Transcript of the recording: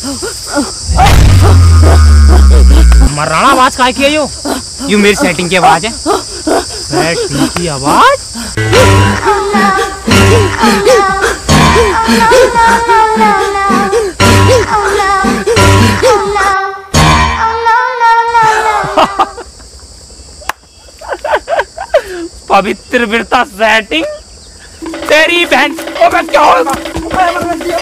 मराना आवाज काय की है यू मेरी सेटिंग की आवाज है। सेटिंग की आवाज पवित्र बिरता सेटिंग तेरी बहन। क्या होगा?